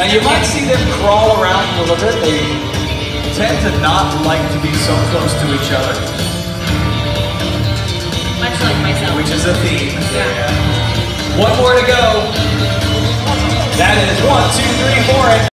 Now you might see them crawl around a little bit. They tend to not like to be so close to each other. Much like myself. Which is a theme. Yeah. One more to go. That is 1, 2, 3, 4.